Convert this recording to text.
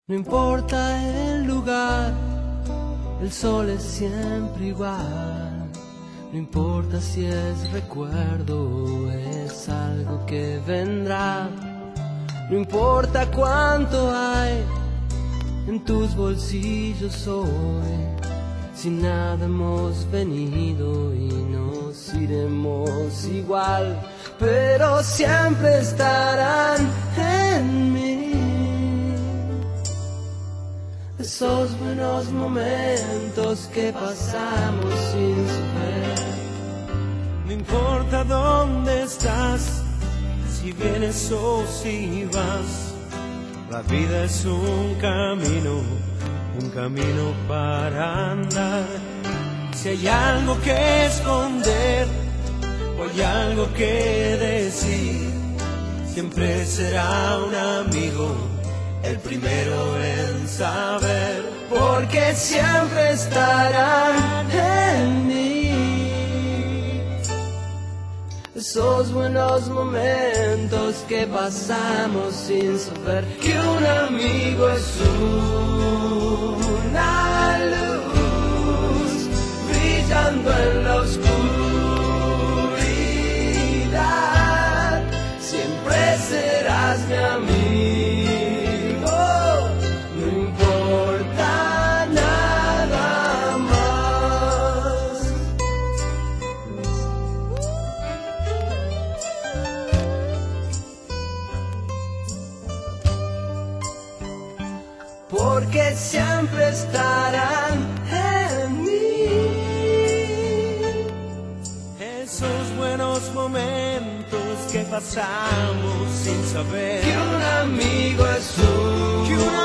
No importa el lugar, el sol es siempre igual. No importa si es recuerdo o es algo que vendrá. No importa cuánto hay en tus bolsillos hoy. Si nada hemos venido y nos iremos igual, pero siempre estarán en mí esos buenos momentos que pasamos sin saber. No importa dónde estás, si vienes o si vas, la vida es un camino para andar. Si hay algo que esconder o hay algo que decir, siempre será un amigo el primero en saber, porque siempre estarán en mí esos buenos momentos que pasamos sin saber que un amigo es una luz brillando en la oscuridad. Siempre serás mi amigo, no importa nada más. Porque siempre estarán en mí esos buenos momentos que pasamos sin saber que un amigo es